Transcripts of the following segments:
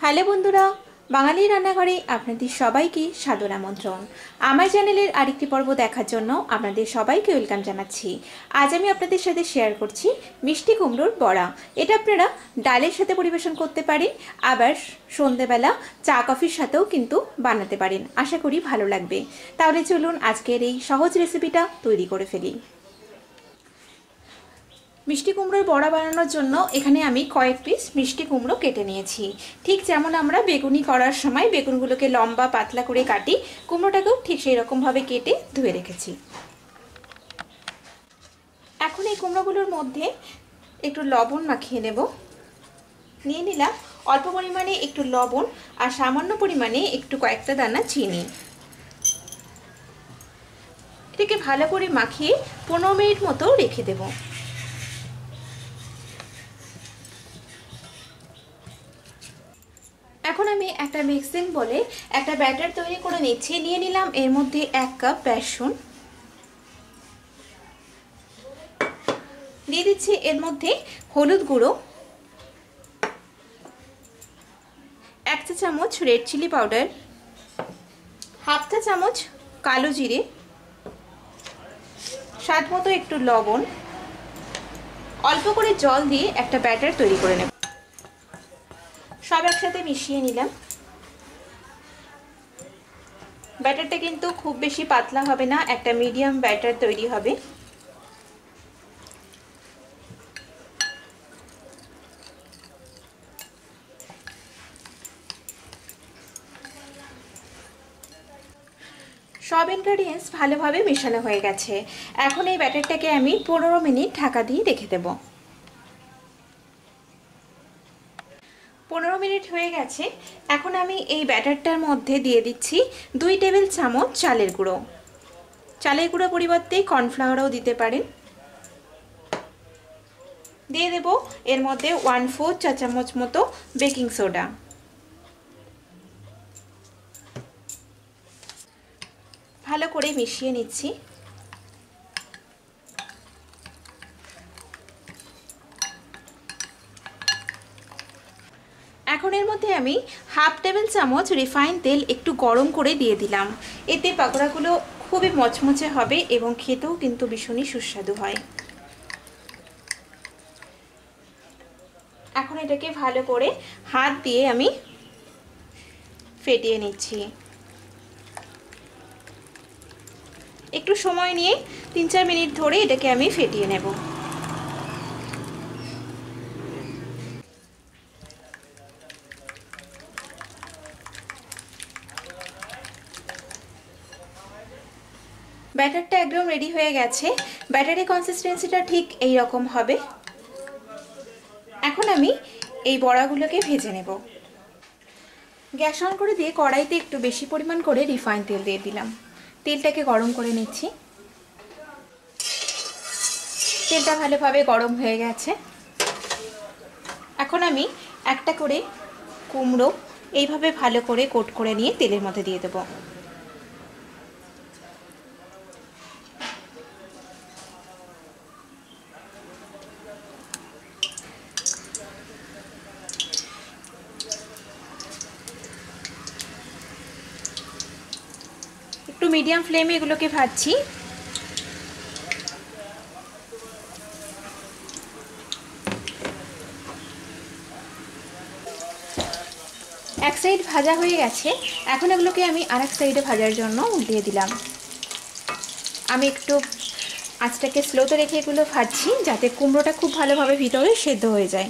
Hello বন্ধুরা, বাঙালি রান্নাঘরে আপনাদের সবাইকে সাদর আমন্ত্রণ। আমার চ্যানেলের আরেকটি পর্ব দেখার জন্য আপনাদের সবাইকে ওয়েলকাম জানাচ্ছি। আজ আমি আপনাদের সাথে শেয়ার করছি মিষ্টি কুমড়োর বড়া। এটা আপনারা ডালের সাথে পরিবেশন করতে পারেন, আবার সন্ধ্যেবেলা চা কফির সাথেও কিন্তু বানাতে পারেন। আশা করি ভালো লাগবে। তাহলে চলুন আজকের এই সহজ রেসিপিটা তৈরি করে ফেলি। মিষ্টি কুমড়োর বড়া বানানোর জন্য এখানে আমি কয়েক পিস মিষ্টি কুমড়ো কেটে নিয়েছি। ঠিক যেমন আমরা বেগুনি করার সময় বেগুনগুলোকে লম্বা পাতলা করে কাটি, কুমড়োটাকেও ঠিক সেই রকমভাবে কেটে ধুয়ে রেখেছি। এখন এই কুমড়োগুলোর মধ্যে একটু লবণ মাখিয়ে নেব। নিয়ে নিলাম অল্প পরিমাণে একটু লবণ আর সামান্য পরিমাণে একটু কয়েকটা দানা চিনি। এটাকে ভালো করে মাখিয়ে 15 মিনিট মতো রেখে দেব। এখন আমি একটা মিক্সিং বলে একটা ব্যাটার তৈরি করে নিচ্ছি। নিয়ে নিলাম এর মধ্যে 1 কাপ বেসন, দিয়ে দিচ্ছি এর মধ্যে হলুদ গুঁড়ো, 1 চা চামচ রেড চিলি পাউডার, হাফ চা চামচ কালো জিরে, স্বাদ মতো একটু লবণ, অল্প করে জল দিয়ে একটা ব্যাটার তৈরি করে নেব। সব একসাথে মিশিয়ে নিলাম। ব্যাটারটা কিন্তু খুব বেশি পাতলা হবে না, একটা মিডিয়াম ব্যাটার তৈরি হবে। সব ইনগ্রেডিয়েন্টস ভালোভাবে মেশানো হয়ে গেছে। এখন এই ব্যাটারটাকে আমি 15 মিনিট ঢাকা দিয়ে রেখে দেব। 15 মিনিট হয়ে গেছে। এখন আমি এই ব্যাটারটার মধ্যে দিয়ে দিচ্ছি 2 টেবিল চামচ চালের গুঁড়ো। চালের গুঁড়ো পরিবর্তে কর্নফ্লাওয়ারও দিতে পারেন। দিয়ে দেব এর মধ্যে 1/4 চা চামচ মতো বেকিং সোডা। ভালো করে মিশিয়ে নিচ্ছি। এখন এর মধ্যে আমি হাফ টেবিল চামচ রিফাইন তেল একটু গরম করে দিয়ে দিলাম। এতে পাকোড়াগুলো খুবই মচমচে হবে এবং খেতেও কিন্তু ভীষণই সুস্বাদু হয়। এখন এটাকে ভালো করে হাত দিয়ে আমি ফেটিয়ে নিচ্ছি। একটু সময় নিয়ে 3-4 মিনিট ধরে এটাকে আমি ফেটিয়ে নেব। ব্যাটারটা একদম রেডি হয়ে গেছে। ব্যাটারের কনসিস্টেন্সিটা ঠিক এই রকম হবে। এখন আমি এই বড়াগুলোকে ভেজে নেব। গ্যাস অন করে দিয়ে কড়াইতে একটু বেশি পরিমাণ করে রিফাইন তেল দিয়ে দিলাম। তেলটাকে গরম করে নিচ্ছি। তেলটা ভালোভাবে গরম হয়ে গেছে। এখন আমি একটা করে কুমড়ো এইভাবে ভালো করে কোট করে নিয়ে তেলের মধ্যে দিয়ে দেব। একটু মিডিয়াম ফ্লেমে এগুলোকে ভাজছি। এক সাইড ভাজা হয়ে গেছে। এখন এগুলোকে আমি আরেক সাইডে ভাজার জন্য উল্টিয়ে দিলাম। আমি একটু আঁচটাকে স্লোতে রেখে এগুলো ভাজছি, যাতে কুমড়োটা খুব ভালোভাবে ভিতরে সেদ্ধ হয়ে যায়।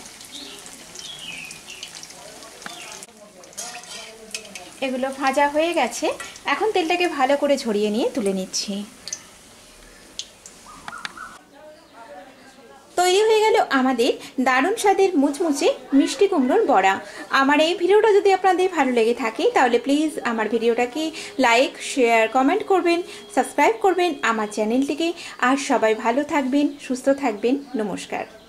এগুলো ভাজা হয়ে গেছে। এখন তেলটাকে ভালো করে ঝরিয়ে নিয়ে তুলে নিচ্ছি। তৈরি হয়ে গেল আমাদের দারুণ স্বাদের মুচমুচে মিষ্টি কুমড়োর বড়া। আমার এই ভিডিওটা যদি আপনাদের ভালো লেগে থাকে তাহলে প্লিজ আমার ভিডিওটাকে লাইক, শেয়ার, কমেন্ট করবেন, সাবস্ক্রাইব করবেন আমার চ্যানেলটিকে। আর সবাই ভালো থাকবেন, সুস্থ থাকবেন। নমস্কার।